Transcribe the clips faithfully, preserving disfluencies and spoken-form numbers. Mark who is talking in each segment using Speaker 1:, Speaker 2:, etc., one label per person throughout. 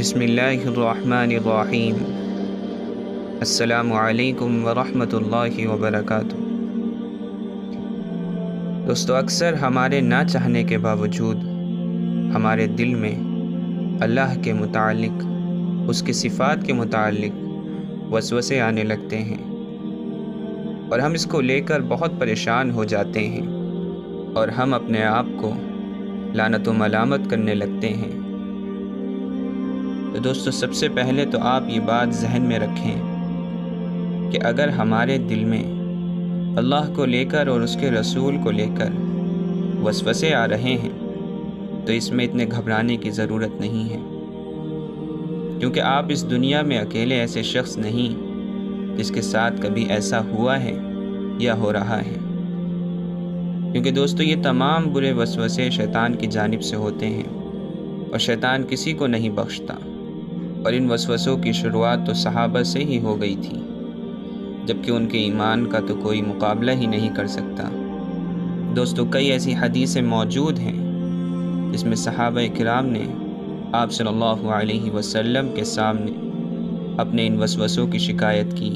Speaker 1: بسم اللہ الرحمن الرحیم۔ السلام علیکم ورحمۃ اللہ وبرکاتہ۔ دوستو، اکثر ہمارے نہ چاہنے کے باوجود ہمارے دل میں اللہ کے متعلق، اس کی صفات کے متعلق وسوسے آنے لگتے ہیں اور ہم اس کو لے کر بہت پریشان ہو جاتے ہیں اور ہم اپنے آپ کو لعنت و ملامت کرنے لگتے ہیں۔ تو دوستو، سب سے پہلے تو آپ یہ بات ذہن میں رکھیں کہ اگر ہمارے دل میں اللہ کو لے کر اور اس کے رسول کو لے کر وسوسے آ رہے ہیں تو اس میں اتنے گھبرانے کی ضرورت نہیں ہے، کیونکہ آپ اس دنیا میں اکیلے ایسے شخص نہیں جس کے ساتھ کبھی ایسا ہوا ہے یا ہو رہا ہے۔ کیونکہ دوستو، یہ تمام برے وسوسے شیطان کی جانب سے ہوتے ہیں اور شیطان کسی کو نہیں بخشتا، اور ان وسوسوں کی شروعات تو صحابہ سے ہی ہو گئی تھی، جبکہ ان کے ایمان کا تو کوئی مقابلہ ہی نہیں کر سکتا۔ دوستو، کئی ایسی حدیثیں موجود ہیں جس میں صحابہ کرام نے آپ صلی اللہ علیہ وسلم کے سامنے اپنے ان وسوسوں کی شکایت کی۔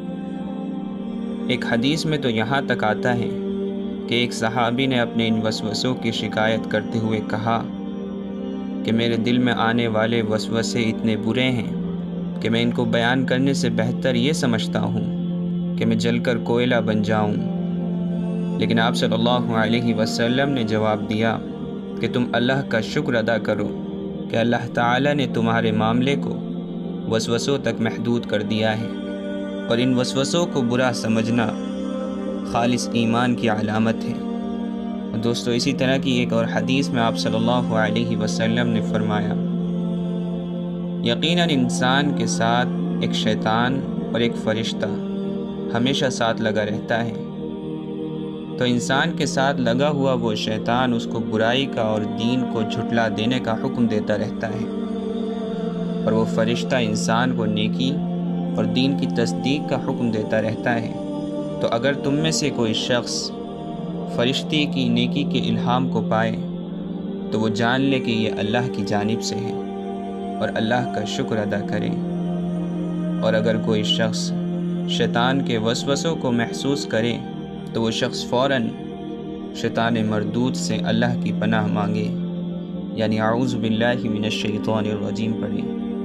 Speaker 1: ایک حدیث میں تو یہاں تک آتا ہے کہ ایک صحابی نے اپنے ان وسوسوں کی شکایت کرتے ہوئے کہا کہ میرے دل میں آنے والے وسوسے اتنے برے ہیں کہ میں ان کو بیان کرنے سے بہتر یہ سمجھتا ہوں کہ میں جل کر کوئلہ بن جاؤں۔ لیکن آپ صلی اللہ علیہ وسلم نے جواب دیا کہ تم اللہ کا شکر ادا کرو کہ اللہ تعالیٰ نے تمہارے معاملے کو وسوسوں تک محدود کر دیا ہے، اور ان وسوسوں کو برا سمجھنا خالص ایمان کی علامت ہے۔ دوستو، اسی طرح کی ایک اور حدیث میں آپ صلی اللہ علیہ وسلم نے فرمایا، یقیناً انسان کے ساتھ ایک شیطان اور ایک فرشتہ ہمیشہ ساتھ لگا رہتا ہے۔ تو انسان کے ساتھ لگا ہوا وہ شیطان اس کو برائی کا اور دین کو جھٹلا دینے کا حکم دیتا رہتا ہے، اور وہ فرشتہ انسان کو نیکی اور دین کی تصدیق کا حکم دیتا رہتا ہے۔ تو اگر تم میں سے کوئی شخص فرشتے کی نیکی کے الہام کو پائے تو وہ جان لے کہ یہ اللہ کی جانب سے ہے اور اللہ کا شکر ادا کرے، اور اگر کوئی شخص شیطان کے وسوسوں کو محسوس کرے تو وہ شخص فوراً شیطان مردود سے اللہ کی پناہ مانگے، یعنی اعوذ باللہ من الشیطان الرجیم پڑھے۔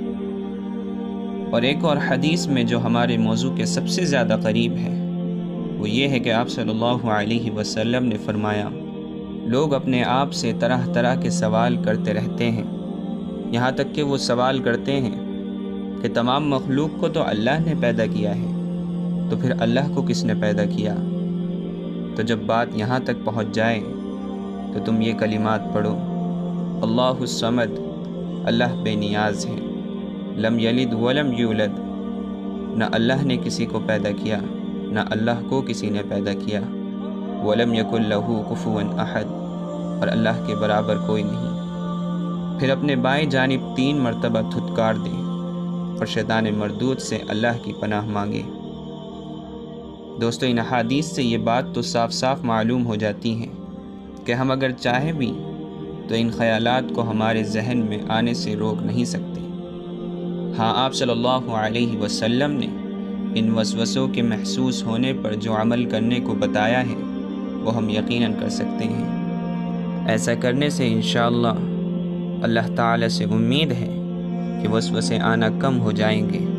Speaker 1: اور ایک اور حدیث میں جو ہمارے موضوع کے سب سے زیادہ قریب ہے وہ یہ ہے کہ آپ صلی اللہ علیہ وسلم نے فرمایا، لوگ اپنے آپ سے طرح طرح کے سوال کرتے رہتے ہیں، یہاں تک کہ وہ سوال کرتے ہیں کہ تمام مخلوق کو تو اللہ نے پیدا کیا ہے، تو پھر اللہ کو کس نے پیدا کیا؟ تو جب بات یہاں تک پہنچ جائے تو تم یہ کلمات پڑھو، اللہ الصمد، اللہ بے نیاز ہے، لم یلد ولم یولد، نہ اللہ نے کسی کو پیدا کیا نہ اللہ کو کسی نے پیدا کیا، ولم یکن لہ کفوا احد، اور اللہ کے برابر کوئی نہیں۔ پھر اپنے بائیں جانب تین مرتبہ دھتکار دے اور شیطان مردود سے اللہ کی پناہ مانگے۔ دوستو، ان احادیث سے یہ بات تو صاف صاف معلوم ہو جاتی ہے کہ ہم اگر چاہیں بھی تو ان خیالات کو ہمارے ذہن میں آنے سے روک نہیں سکتے۔ ہاں، آپ صلی اللہ علیہ وسلم نے ان وسوسوں کے محسوس ہونے پر جو عمل کرنے کو بتایا ہے وہ ہم یقیناً کر سکتے ہیں۔ ایسا کرنے سے انشاءاللہ اللہ تعالیٰ سے امید ہے کہ وسوسے آنا کم ہو جائیں گے